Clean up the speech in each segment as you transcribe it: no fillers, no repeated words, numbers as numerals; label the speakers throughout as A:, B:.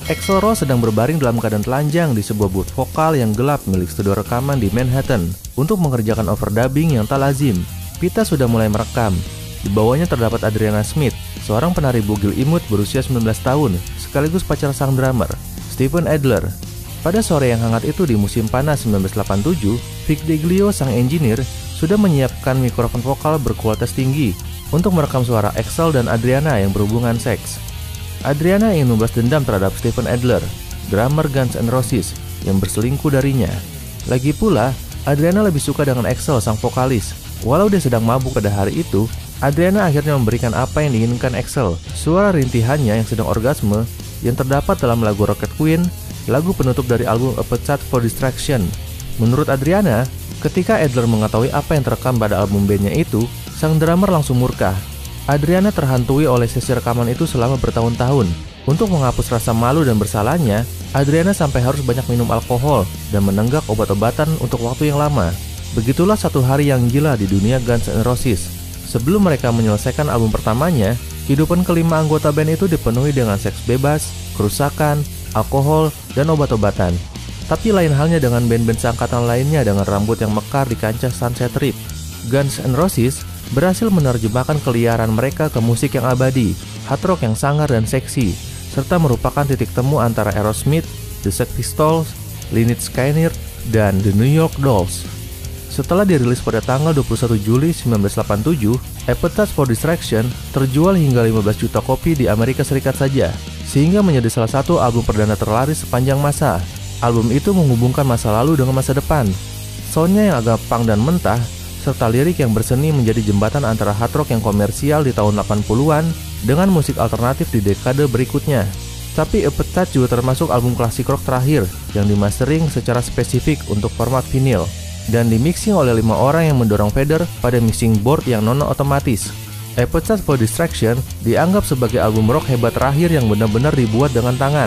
A: Axl Rose sedang berbaring dalam keadaan telanjang di sebuah booth vokal yang gelap milik studio rekaman di Manhattan untuk mengerjakan overdubbing yang tak lazim. Pita sudah mulai merekam. Di bawahnya terdapat Adriana Smith, seorang penari bugil imut berusia 19 tahun, sekaligus pacar sang drummer, Steven Adler. Pada sore yang hangat itu di musim panas 1987, Vic DeGlio, sang engineer, sudah menyiapkan mikrofon vokal berkualitas tinggi untuk merekam suara Axl dan Adriana yang berhubungan seks. Adriana ingin membalas dendam terhadap Steven Adler, drummer Guns N' Roses, yang berselingkuh darinya. Lagi pula, Adriana lebih suka dengan Axl, sang vokalis. Walau dia sedang mabuk pada hari itu, Adriana akhirnya memberikan apa yang diinginkan Axl, suara rintihannya yang sedang orgasme yang terdapat dalam lagu Rocket Queen, lagu penutup dari album Appetite for Destruction. Menurut Adriana, ketika Adler mengetahui apa yang terekam pada album bandnya itu, sang drummer langsung murka. Adriana terhantui oleh sesi rekaman itu selama bertahun-tahun. Untuk menghapus rasa malu dan bersalahnya, Adriana sampai harus banyak minum alkohol dan menenggak obat-obatan untuk waktu yang lama. Begitulah satu hari yang gila di dunia Guns N' Roses. Sebelum mereka menyelesaikan album pertamanya, kehidupan kelima anggota band itu dipenuhi dengan seks bebas, kerusakan, alkohol, dan obat-obatan. Tapi lain halnya dengan band-band seangkatan lainnya dengan rambut yang mekar di kancah Sunset Strip. Guns N' Roses berhasil menerjemahkan keliaran mereka ke musik yang abadi, hard rock yang sangar dan seksi, serta merupakan titik temu antara Aerosmith, The Sex Pistols, Lynyrd Skynyrd, dan The New York Dolls. Setelah dirilis pada tanggal 21 Juli 1987, Appetite for Destruction terjual hingga 15 juta kopi di Amerika Serikat saja, sehingga menjadi salah satu album perdana terlaris sepanjang masa. Album itu menghubungkan masa lalu dengan masa depan. Soundnya yang agak punk dan mentah, serta lirik yang berseni menjadi jembatan antara hard rock yang komersial di tahun 80-an dengan musik alternatif di dekade berikutnya. Tapi Appetite juga termasuk album klasik rock terakhir yang dimastering secara spesifik untuk format vinyl dan dimixing oleh 5 orang yang mendorong fader pada mixing board yang non-otomatis. Appetite for Destruction dianggap sebagai album rock hebat terakhir yang benar-benar dibuat dengan tangan.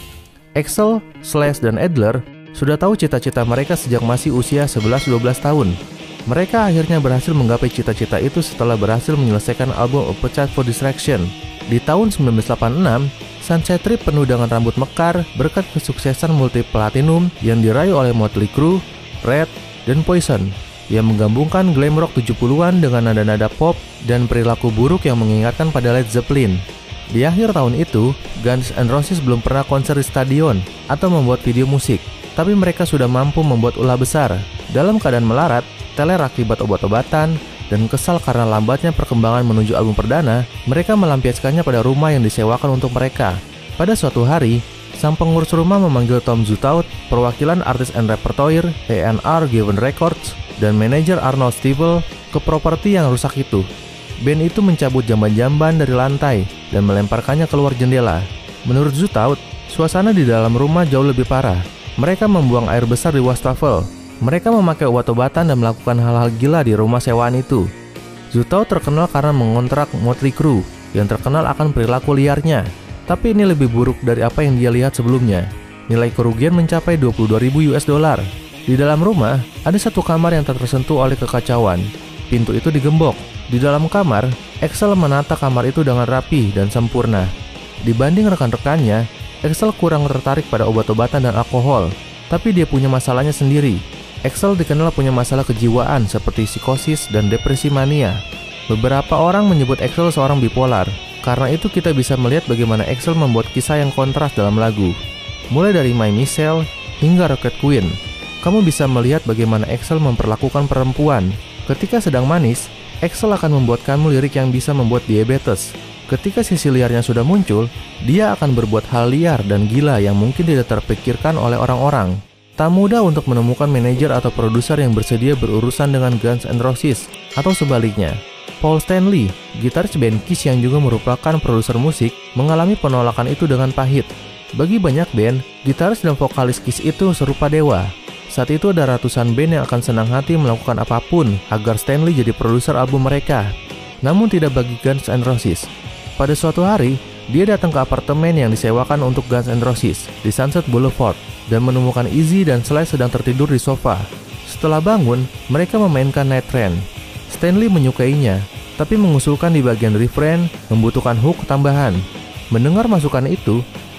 A: Axl, Slash, dan Adler sudah tahu cita-cita mereka sejak masih usia 11-12 tahun. Mereka akhirnya berhasil menggapai cita-cita itu setelah berhasil menyelesaikan album Appetite for Destruction. Di tahun 1986, Sunset Strip penuh dengan rambut mekar berkat kesuksesan multi-platinum yang diraih oleh Motley Crue, Red, dan Poison, yang menggabungkan glam rock 70-an dengan nada-nada pop dan perilaku buruk yang mengingatkan pada Led Zeppelin. Di akhir tahun itu, Guns N' Roses belum pernah konser di stadion atau membuat video musik, tapi mereka sudah mampu membuat ulah besar. Dalam keadaan melarat, teler akibat obat-obatan, dan kesal karena lambatnya perkembangan menuju album perdana, mereka melampiaskannya pada rumah yang disewakan untuk mereka. Pada suatu hari, sang pengurus rumah memanggil Tom Zutaut, perwakilan artis and repertoire A&R Given Records, dan manajer Arnold Stivell ke properti yang rusak itu. Band itu mencabut jamban-jamban dari lantai dan melemparkannya keluar jendela. Menurut Zutaut, suasana di dalam rumah jauh lebih parah. Mereka membuang air besar di wastafel. Mereka memakai obat-obatan dan melakukan hal-hal gila di rumah sewaan itu. Zutaut terkenal karena mengontrak Motley Crue yang terkenal akan perilaku liarnya. Tapi ini lebih buruk dari apa yang dia lihat sebelumnya. Nilai kerugian mencapai $22.000. Di dalam rumah, ada satu kamar yang tak tersentuh oleh kekacauan. Pintu itu digembok. Di dalam kamar, Axl menata kamar itu dengan rapi dan sempurna. Dibanding rekan-rekannya, Axl kurang tertarik pada obat-obatan dan alkohol. Tapi dia punya masalahnya sendiri. Axl dikenal punya masalah kejiwaan seperti psikosis dan depresi mania. Beberapa orang menyebut Axl seorang bipolar. Karena itu kita bisa melihat bagaimana Axl membuat kisah yang kontras dalam lagu. Mulai dari My Michelle hingga Rocket Queen, kamu bisa melihat bagaimana Axl memperlakukan perempuan. Ketika sedang manis, Axl akan membuatkanmu lirik yang bisa membuat diabetes. Ketika sisi liarnya sudah muncul, dia akan berbuat hal liar dan gila yang mungkin tidak terpikirkan oleh orang-orang. Tak mudah untuk menemukan manajer atau produser yang bersedia berurusan dengan Guns N' Roses, atau sebaliknya. Paul Stanley, gitaris band Kiss yang juga merupakan produser musik, mengalami penolakan itu dengan pahit. Bagi banyak band, gitaris dan vokalis Kiss itu serupa dewa. Saat itu ada ratusan band yang akan senang hati melakukan apapun agar Stanley jadi produser album mereka. Namun tidak bagi Guns N' Roses. Pada suatu hari, dia datang ke apartemen yang disewakan untuk Guns N' Roses di Sunset Boulevard dan menemukan Izzy dan Slash sedang tertidur di sofa. Setelah bangun, mereka memainkan Night Train. Stanley menyukainya, tapi mengusulkan di bagian refrain membutuhkan hook tambahan. Mendengar masukan itu,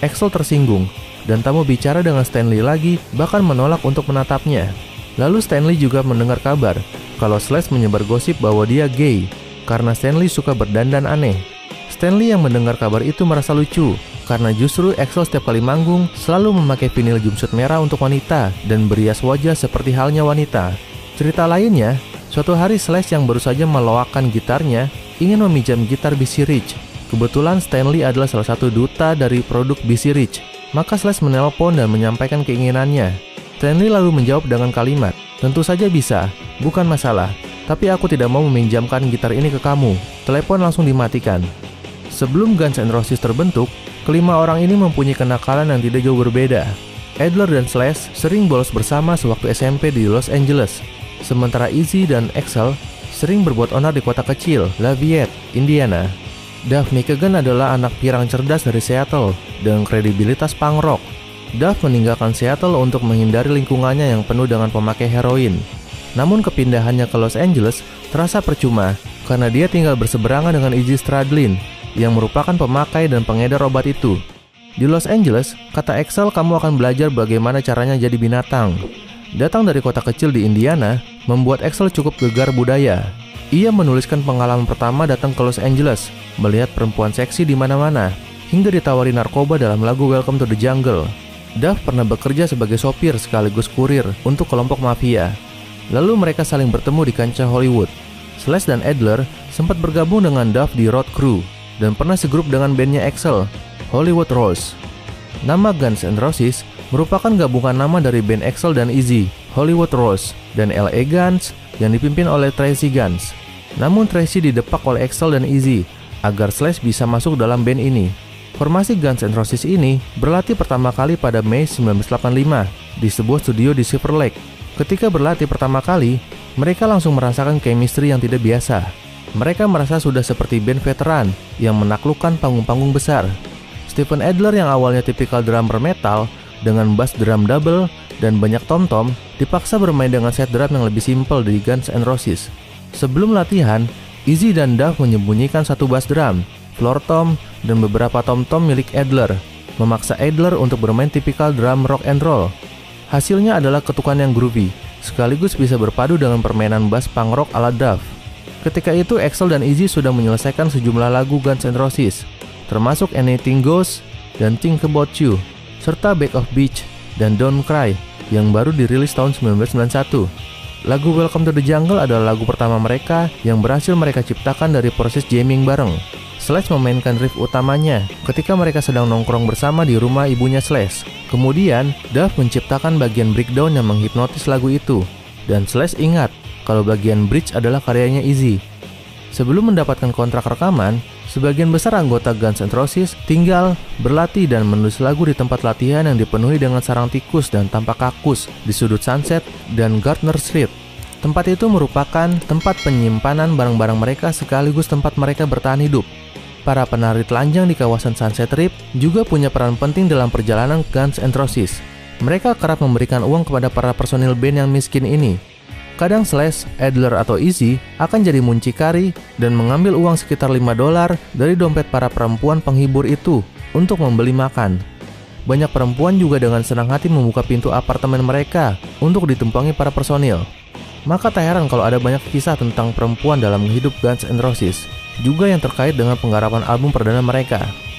A: Axl tersinggung, dan tamu bicara dengan Stanley lagi bahkan menolak untuk menatapnya. Lalu Stanley juga mendengar kabar kalau Slash menyebar gosip bahwa dia gay karena Stanley suka berdandan aneh. Stanley yang mendengar kabar itu merasa lucu karena justru Axl setiap kali manggung selalu memakai vinyl jumpsuit merah untuk wanita dan berias wajah seperti halnya wanita. Cerita lainnya, suatu hari Slash yang baru saja meloakkan gitarnya ingin meminjam gitar BC Rich. Kebetulan Stanley adalah salah satu duta dari produk BC Rich. Maka Slash menelpon dan menyampaikan keinginannya. Stanley lalu menjawab dengan kalimat, "Tentu saja bisa, bukan masalah. Tapi aku tidak mau meminjamkan gitar ini ke kamu." Telepon langsung dimatikan. Sebelum Guns N' Roses terbentuk, kelima orang ini mempunyai kenakalan yang tidak jauh berbeda. Adler dan Slash sering bolos bersama sewaktu SMP di Los Angeles. Sementara Izzy dan Axl sering berbuat onar di kota kecil, Lafayette, Indiana. Duff McKagan adalah anak pirang cerdas dari Seattle dengan kredibilitas punk rock. Duff meninggalkan Seattle untuk menghindari lingkungannya yang penuh dengan pemakai heroin. Namun kepindahannya ke Los Angeles terasa percuma karena dia tinggal berseberangan dengan Izzy Stradlin yang merupakan pemakai dan pengedar obat itu. Di Los Angeles, kata Axl, kamu akan belajar bagaimana caranya jadi binatang. Datang dari kota kecil di Indiana membuat Axl cukup gegar budaya. Ia menuliskan pengalaman pertama datang ke Los Angeles, melihat perempuan seksi di mana-mana, hingga ditawari narkoba dalam lagu Welcome to the Jungle. Duff pernah bekerja sebagai sopir sekaligus kurir untuk kelompok mafia. Lalu mereka saling bertemu di kancah Hollywood. Slash dan Adler sempat bergabung dengan Duff di Road Crew dan pernah segrup dengan bandnya Axl, Hollywood Rose. Nama Guns N' Roses merupakan gabungan nama dari band Axl dan Izzy, Hollywood Rose, dan LA Guns yang dipimpin oleh Tracy Guns. Namun Tracy didepak oleh Axl dan Izzy agar Slash bisa masuk dalam band ini. Formasi Guns N' Roses ini berlatih pertama kali pada Mei 1985 di sebuah studio di Silver Lake. Ketika berlatih pertama kali, mereka langsung merasakan chemistry yang tidak biasa. Mereka merasa sudah seperti band veteran yang menaklukkan panggung-panggung besar. Steven Adler yang awalnya tipikal drummer metal dengan bass drum double dan banyak tom-tom dipaksa bermain dengan set drum yang lebih simpel dari Guns N' Roses. Sebelum latihan, Izzy dan Duff menyembunyikan satu bass drum, floor tom, dan beberapa tom-tom milik Adler, memaksa Adler untuk bermain tipikal drum rock and roll. Hasilnya adalah ketukan yang groovy, sekaligus bisa berpadu dengan permainan bass punk rock ala Duff. Ketika itu Axl dan Izzy sudah menyelesaikan sejumlah lagu Guns N' Roses, termasuk Anything Goes dan Think About You, serta Back of Beach dan Don't Cry yang baru dirilis tahun 1991. Lagu Welcome to the Jungle adalah lagu pertama mereka yang berhasil mereka ciptakan dari proses jamming bareng. Slash memainkan riff utamanya ketika mereka sedang nongkrong bersama di rumah ibunya Slash. Kemudian, Duff menciptakan bagian breakdown yang menghipnotis lagu itu. Dan Slash ingat kalau bagian bridge adalah karyanya Izzy. Sebelum mendapatkan kontrak rekaman, sebagian besar anggota Guns N' Roses tinggal, berlatih dan menulis lagu di tempat latihan yang dipenuhi dengan sarang tikus dan tampak kakus di sudut Sunset dan Gardner Street. Tempat itu merupakan tempat penyimpanan barang-barang mereka sekaligus tempat mereka bertahan hidup. Para penari telanjang di kawasan Sunset Strip juga punya peran penting dalam perjalanan Guns N' Roses. Mereka kerap memberikan uang kepada para personil band yang miskin ini. Kadang Slash, Adler, atau Izzy akan jadi muncikari dan mengambil uang sekitar $5 dari dompet para perempuan penghibur itu untuk membeli makan. Banyak perempuan juga dengan senang hati membuka pintu apartemen mereka untuk ditumpangi para personil. Maka tak heran kalau ada banyak kisah tentang perempuan dalam hidup Guns N' Roses, juga yang terkait dengan penggarapan album perdana mereka.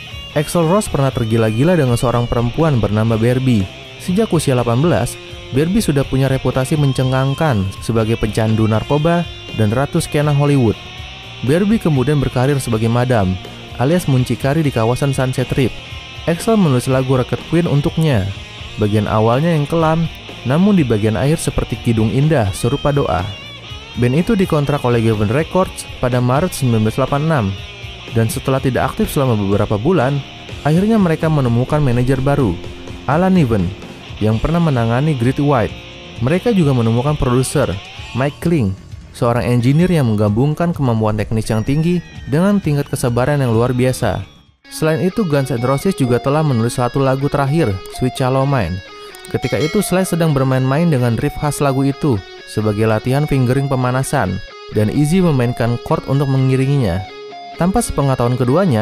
A: Axl Rose pernah tergila-gila dengan seorang perempuan bernama Barbie. Sejak usia 18, Barbie sudah punya reputasi mencengangkan sebagai pecandu narkoba dan ratu skena Hollywood. Barbie kemudian berkarir sebagai madam, alias muncikari di kawasan Sunset Strip. Axl menulis lagu Rocket Queen untuknya. Bagian awalnya yang kelam, namun di bagian akhir seperti kidung indah serupa doa. Band itu dikontrak oleh Geffen Records pada Maret 1986. Dan setelah tidak aktif selama beberapa bulan, akhirnya mereka menemukan manajer baru, Alan Niven, yang pernah menangani Great White. Mereka juga menemukan produser, Mike Kling, seorang engineer yang menggabungkan kemampuan teknis yang tinggi dengan tingkat kesabaran yang luar biasa. Selain itu, Guns N' Roses juga telah menulis satu lagu terakhir, Sweet Shallow Mine. Ketika itu, Slash sedang bermain-main dengan riff khas lagu itu sebagai latihan fingering pemanasan, dan Izzy memainkan chord untuk mengiringinya. Tanpa sepengetahuan keduanya,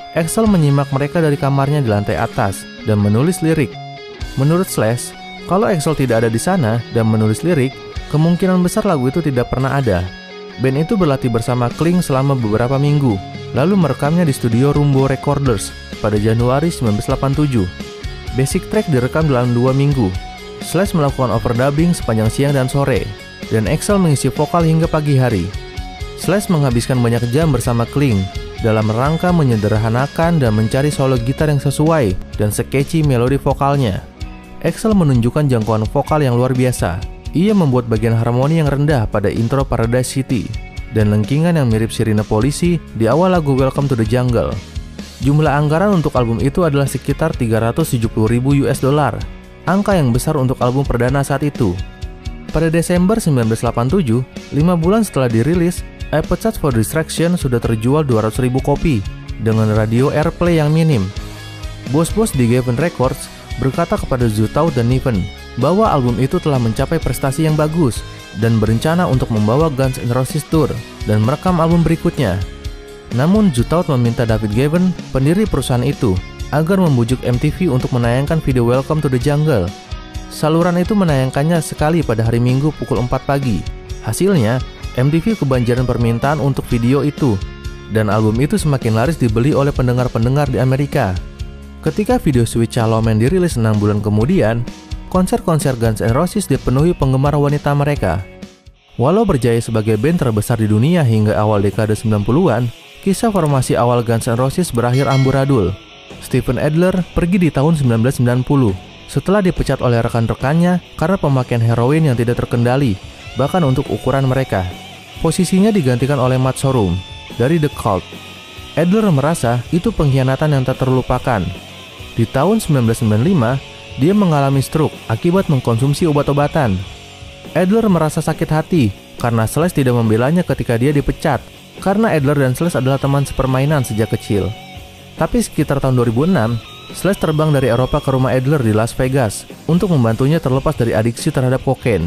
A: Axl menyimak mereka dari kamarnya di lantai atas dan menulis lirik. Menurut Slash, kalau Axl tidak ada di sana dan menulis lirik, kemungkinan besar lagu itu tidak pernah ada. Band itu berlatih bersama Kling selama beberapa minggu, lalu merekamnya di studio Rumbo Recorders pada Januari 1987. Basic track direkam dalam 2 minggu. Slash melakukan overdubbing sepanjang siang dan sore, dan Axl mengisi vokal hingga pagi hari. Slash menghabiskan banyak jam bersama Kling dalam rangka menyederhanakan dan mencari solo gitar yang sesuai dan sketchy melodi vokalnya. Axl menunjukkan jangkauan vokal yang luar biasa. Ia membuat bagian harmoni yang rendah pada intro Paradise City dan lengkingan yang mirip sirine polisi di awal lagu Welcome to the Jungle. Jumlah anggaran untuk album itu adalah sekitar 370.000 US dollar, angka yang besar untuk album perdana saat itu. Pada Desember 1987, 5 bulan setelah dirilis, Appetite for Destruction sudah terjual 200.000 kopi dengan radio airplay yang minim. Bos-bos di Geffen Records berkata kepada Zutau dan Niven bahwa album itu telah mencapai prestasi yang bagus dan berencana untuk membawa Guns N' Roses tour dan merekam album berikutnya. Namun Zutau meminta David Gavin, pendiri perusahaan itu, agar membujuk MTV untuk menayangkan video Welcome to the Jungle. Saluran itu menayangkannya sekali pada hari Minggu pukul 4 pagi. Hasilnya, MTV kebanjiran permintaan untuk video itu, dan album itu semakin laris dibeli oleh pendengar-pendengar di Amerika. Ketika video Sweet Child O' Mine dirilis 6 bulan kemudian, konser-konser Guns N' Roses dipenuhi penggemar wanita mereka. Walau berjaya sebagai band terbesar di dunia hingga awal dekade 90-an, kisah formasi awal Guns N' Roses berakhir amburadul. Steven Adler pergi di tahun 1990 setelah dipecat oleh rekan-rekannya karena pemakaian heroin yang tidak terkendali, bahkan untuk ukuran mereka. Posisinya digantikan oleh Matt Sorum dari The Cult. Adler merasa itu pengkhianatan yang tak terlupakan. Di tahun 1995, dia mengalami stroke akibat mengkonsumsi obat-obatan. Adler merasa sakit hati karena Slash tidak membelanya ketika dia dipecat, karena Adler dan Slash adalah teman sepermainan sejak kecil. Tapi sekitar tahun 2006, Slash terbang dari Eropa ke rumah Adler di Las Vegas untuk membantunya terlepas dari adiksi terhadap kokain.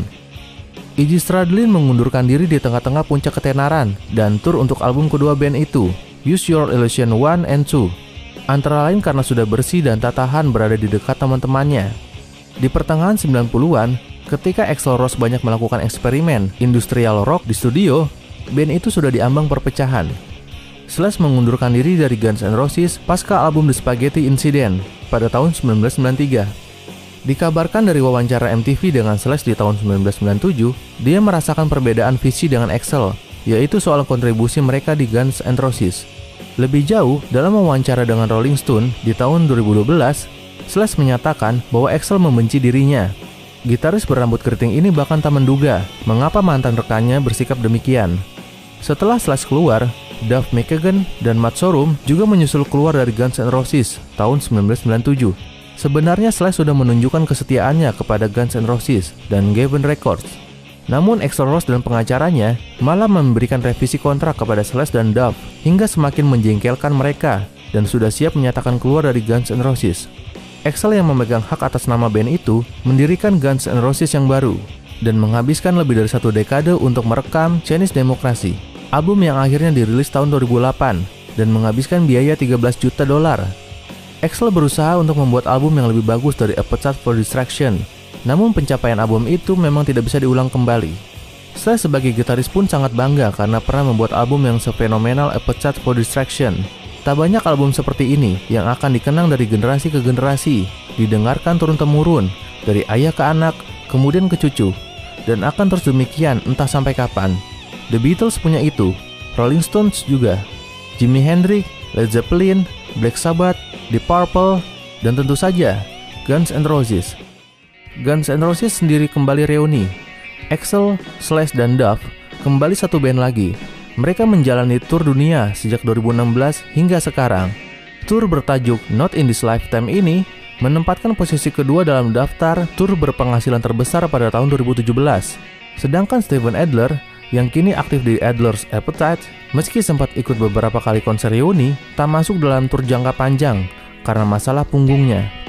A: Iggy Stradlin mengundurkan diri di tengah-tengah puncak ketenaran dan tur untuk album kedua band itu, Use Your Illusion 1 and 2. Antara lain karena sudah bersih dan tak tahan berada di dekat teman-temannya. Di pertengahan 90-an, ketika Axl Rose banyak melakukan eksperimen industrial rock di studio, band itu sudah diambang perpecahan. Slash mengundurkan diri dari Guns N' Roses pasca album The Spaghetti Incident pada tahun 1993. Dikabarkan dari wawancara MTV dengan Slash di tahun 1997, dia merasakan perbedaan visi dengan Axl, yaitu soal kontribusi mereka di Guns N' Roses. Lebih jauh, dalam wawancara dengan Rolling Stone di tahun 2012, Slash menyatakan bahwa Axl membenci dirinya. Gitaris berambut keriting ini bahkan tak menduga mengapa mantan rekannya bersikap demikian. Setelah Slash keluar, Duff McKagan dan Matt Sorum juga menyusul keluar dari Guns N' Roses tahun 1997. Sebenarnya Slash sudah menunjukkan kesetiaannya kepada Guns N' Roses dan Geffen Records. Namun Axl Rose dan pengacaranya malah memberikan revisi kontrak kepada Slash dan Duff hingga semakin menjengkelkan mereka dan sudah siap menyatakan keluar dari Guns N' Roses. Axl yang memegang hak atas nama band itu mendirikan Guns N' Roses yang baru dan menghabiskan lebih dari 1 dekade untuk merekam Chinese Democracy, album yang akhirnya dirilis tahun 2008 dan menghabiskan biaya $13 juta. Axl berusaha untuk membuat album yang lebih bagus dari Appetite for Destruction. Namun pencapaian album itu memang tidak bisa diulang kembali. Slash sebagai gitaris pun sangat bangga karena pernah membuat album yang sefenomenal Appetite for Destruction. Tak banyak album seperti ini yang akan dikenang dari generasi ke generasi, didengarkan turun-temurun, dari ayah ke anak, kemudian ke cucu, dan akan terus demikian entah sampai kapan. The Beatles punya itu, Rolling Stones juga, Jimi Hendrix, Led Zeppelin, Black Sabbath, Deep Purple, dan tentu saja Guns N' Roses. Guns N' Roses sendiri kembali reuni. Axl, Slash, dan Duff kembali satu band lagi. Mereka menjalani tur dunia sejak 2016 hingga sekarang. Tur bertajuk Not in This Lifetime ini menempatkan posisi kedua dalam daftar tur berpenghasilan terbesar pada tahun 2017. Sedangkan Steven Adler, yang kini aktif di Adler's Appetite, meski sempat ikut beberapa kali konser reuni, tak masuk dalam tur jangka panjang karena masalah punggungnya.